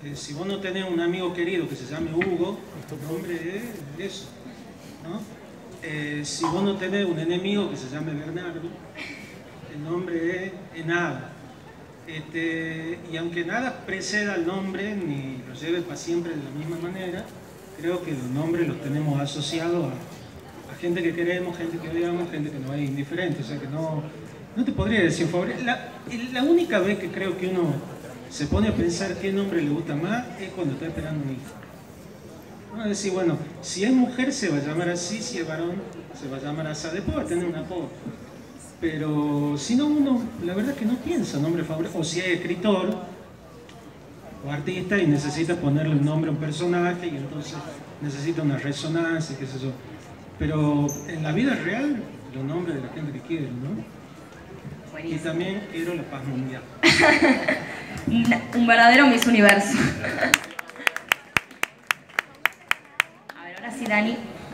Si vos no tenés un amigo querido que se llame Hugo, tu nombre es eso, ¿no? Si vos no tenés un enemigo que se llame Bernardo, el nombre es nada. Y aunque nada preceda al nombre ni lo lleve para siempre de la misma manera, creo que los nombres los tenemos asociados a gente que queremos, gente que odiamos, gente que nos es indiferente. O sea que no te podría decir favorito. La única vez que creo que uno se pone a pensar qué nombre le gusta más es cuando está esperando un hijo. ¿No? Es decir, bueno, si es mujer se va a llamar así, si es varón se va a llamar así, después va a tener un apodo. Pero si no, uno la verdad es que no piensa nombre favorito. O si es escritor o artista y necesita ponerle un nombre a un personaje y entonces necesita una resonancia, qué sé yo. Pero en la vida real, los nombres de la gente que quiero, ¿no? Buenísimo. Y también quiero la paz mundial. Un verdadero Miss Universo. A ver, ahora sí, Dani.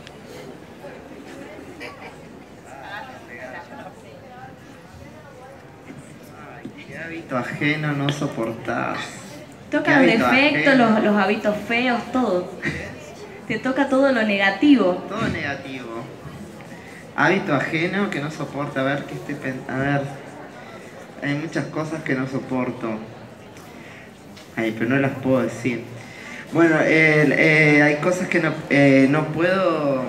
Ay, qué hábito ajeno no soportás. Toca los defectos, los hábitos feos, todo. Te toca todo lo negativo. Todo negativo. Hábito ajeno que no soporto. A ver, ¿qué estoy pensando? A ver. Hay muchas cosas que no soporto. Ay, pero no las puedo decir. Bueno, hay cosas que no puedo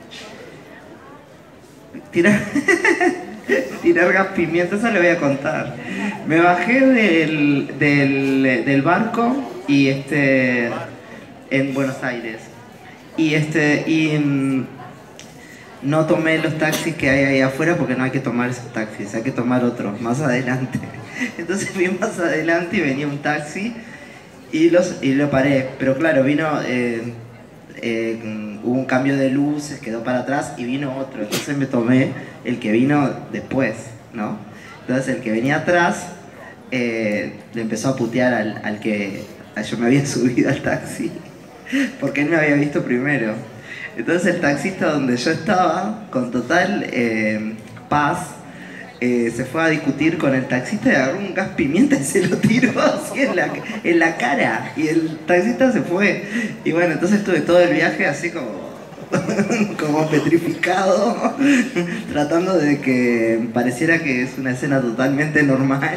tirar. Tirar gas pimienta, eso le voy a contar. Me bajé del barco y en Buenos Aires. Y no tomé los taxis que hay ahí afuera porque no hay que tomar esos taxis, hay que tomar otros más adelante. Entonces fui más adelante y venía un taxi y lo paré. Pero claro, vino, hubo un cambio de luces, quedó para atrás y vino otro. Entonces me tomé el que vino después, ¿no? Entonces el que venía atrás le empezó a putear al que yo me había subido al taxi porque él me había visto primero. Entonces el taxista donde yo estaba, con total paz, se fue a discutir con el taxista y agarró un gas pimienta y se lo tiró así en la cara. Y el taxista se fue. Y bueno, entonces estuve todo el viaje así como petrificado, tratando de que pareciera que es una escena totalmente normal.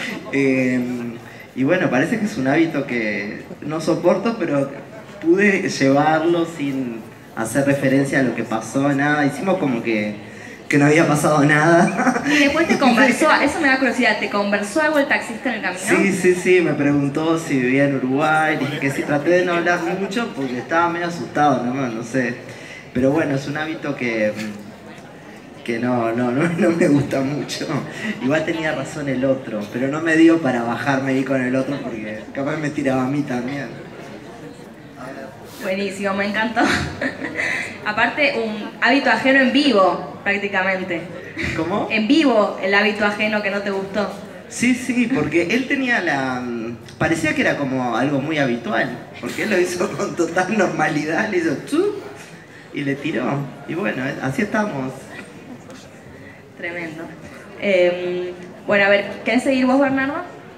Y bueno, parece que es un hábito que no soporto, pero pude llevarlo sin hacer referencia a lo que pasó, nada. Hicimos como que no había pasado nada. Y después te conversó, eso me da curiosidad, ¿te conversó algo el taxista en el camino? Sí, me preguntó si vivía en Uruguay, dije que sí, traté de no hablar mucho porque estaba medio asustado, no sé. Pero bueno, es un hábito que no me gusta mucho. Igual tenía razón el otro, pero no me dio para bajarme ahí con el otro porque capaz me tiraba a mí también. Buenísimo, me encantó. Aparte, un hábito ajeno en vivo, prácticamente. ¿Cómo? En vivo, el hábito ajeno que no te gustó. Sí, porque él tenía parecía que era como algo muy habitual, porque él lo hizo con total normalidad, le hizo ¡chup! Y le tiró. Y bueno, así estamos. Tremendo. Bueno, a ver, ¿querés seguir vos, Bernardo?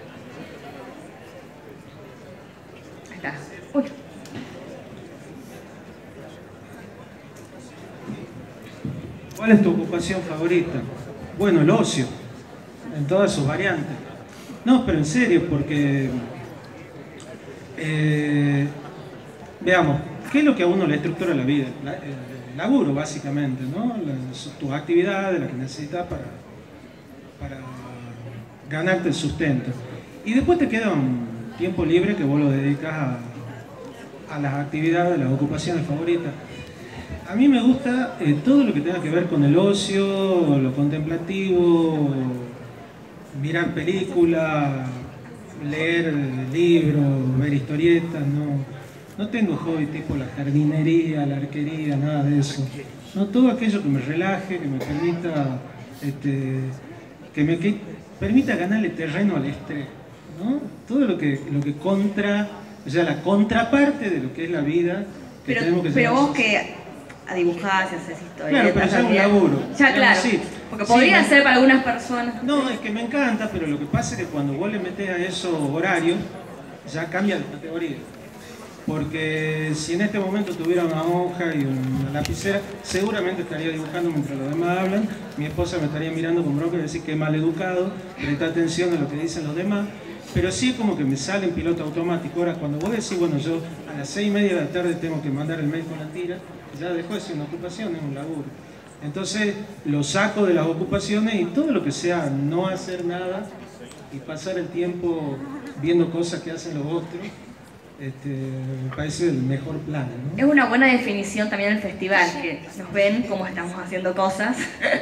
Ahí está. Uy. ¿Cuál es tu ocupación favorita? Bueno, el ocio, en todas sus variantes. No, pero en serio, porque veamos, ¿qué es lo que a uno le estructura la vida? El laburo, básicamente, ¿no? Tus actividades, las que necesitas para ganarte el sustento. Y después te queda un tiempo libre que vos lo dedicas a las actividades, a las ocupaciones favoritas. A mí me gusta todo lo que tenga que ver con el ocio, lo contemplativo, mirar películas, leer libros, ver historietas. No tengo hobby tipo la jardinería, la arquería, nada de eso. No, todo aquello que me relaje, que me permita, que permita ganarle terreno al estrés, ¿no? Todo lo que o sea, la contraparte de lo que es la vida que tenemos que hacer. Pero vos que dibujás y haces historias. Claro, pero ya es un laburo. Ya, claro. Sí. Porque podría ser para algunas personas. No, es que me encanta, pero lo que pasa es que cuando vos le metés a esos horarios, ya cambia de categoría. Porque si en este momento tuviera una hoja y una lapicera, seguramente estaría dibujando mientras los demás hablan. Mi esposa me estaría mirando con bronca y decir que mal educado, presta atención a lo que dicen los demás. Pero sí como que me sale en piloto automático. Ahora, cuando vos decís, bueno, yo a las 6:30 de la tarde tengo que mandar el mail con la tira, ya dejó de ser una ocupación, es un laburo. Entonces lo saco de las ocupaciones y todo lo que sea no hacer nada y pasar el tiempo viendo cosas que hacen los otros, me parece el mejor plan, ¿no? Es una buena definición también del festival, que nos ven cómo estamos haciendo cosas.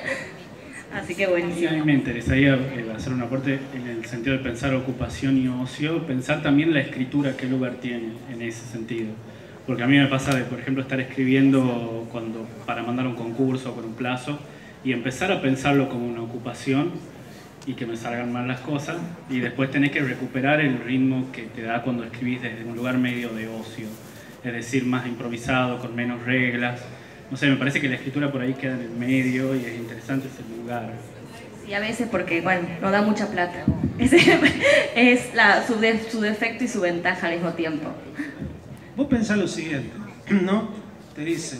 Así que buenísimo. A mí me interesaría hacer un aporte en el sentido de pensar ocupación y ocio, pensar también la escritura, qué lugar tiene en ese sentido. Porque a mí me pasa de, por ejemplo, estar escribiendo para mandar un concurso con un plazo y empezar a pensarlo como una ocupación y que me salgan mal las cosas, y después tenés que recuperar el ritmo que te da cuando escribís desde un lugar medio de ocio, es decir, más improvisado, con menos reglas. No sé, me parece que la escritura por ahí queda en el medio y es interesante ese lugar. Sí, a veces porque, bueno, no da mucha plata. Es su defecto y su ventaja al mismo tiempo. Vos pensás lo siguiente, ¿no? Te dicen,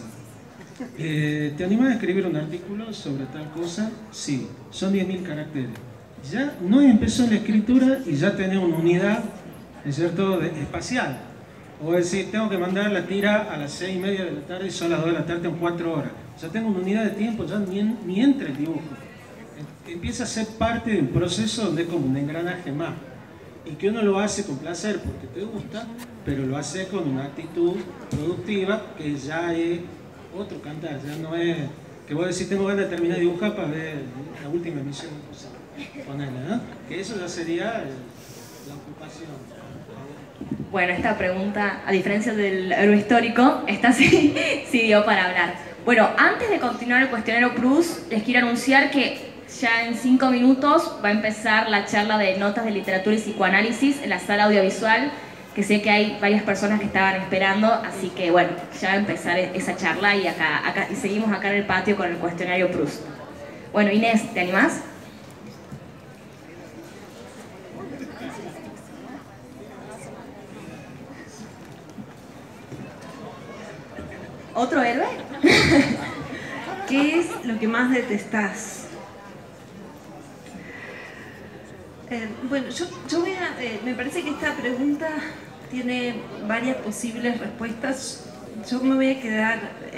¿te animás a escribir un artículo sobre tal cosa? Sí, son 10.000 caracteres. Ya no empezó la escritura y ya tenés una unidad, ¿es cierto?, espacial. O decir, tengo que mandar la tira a las 6:30 de la tarde y son las 2 de la tarde en 4 horas. Ya tengo una unidad de tiempo, ya ni entra el dibujo. Empieza a ser parte de un proceso donde es como un engranaje más. Y que uno lo hace con placer porque te gusta, pero lo hace con una actitud productiva que ya es otro cantar, ya no es que vos decís tengo ganas de terminar de dibujar para ver la última emisión de ponerla, ¿no? Que eso ya sería la ocupación. Bueno, esta pregunta, a diferencia del héroe histórico, esta sí dio para hablar. Bueno, antes de continuar el cuestionario Proust, les quiero anunciar que ya en 5 minutos va a empezar la charla de notas de literatura y psicoanálisis en la sala audiovisual, que sé que hay varias personas que estaban esperando, así que bueno, ya va a empezar esa charla y y seguimos acá en el patio con el cuestionario Proust. Bueno, Inés, ¿te animás? ¿Otro héroe? ¿Qué es lo que más detestás? Bueno, yo voy a... me parece que esta pregunta tiene varias posibles respuestas. Yo me voy a quedar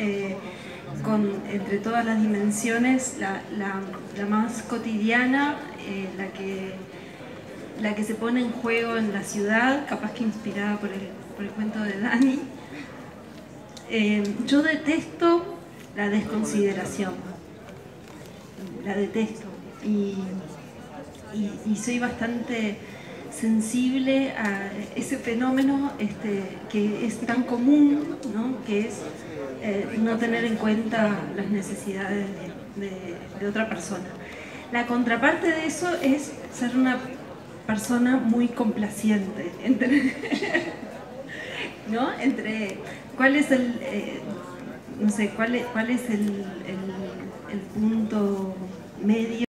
entre todas las dimensiones, la más cotidiana, la que se pone en juego en la ciudad, capaz que inspirada por el cuento de Dani. Yo detesto la desconsideración, la detesto y soy bastante sensible a ese fenómeno que es tan común, ¿no? Que es no tener en cuenta las necesidades de otra persona. La contraparte de eso es ser una persona muy complaciente, ¿no? ¿Cuál es el no sé, cuál es el punto medio?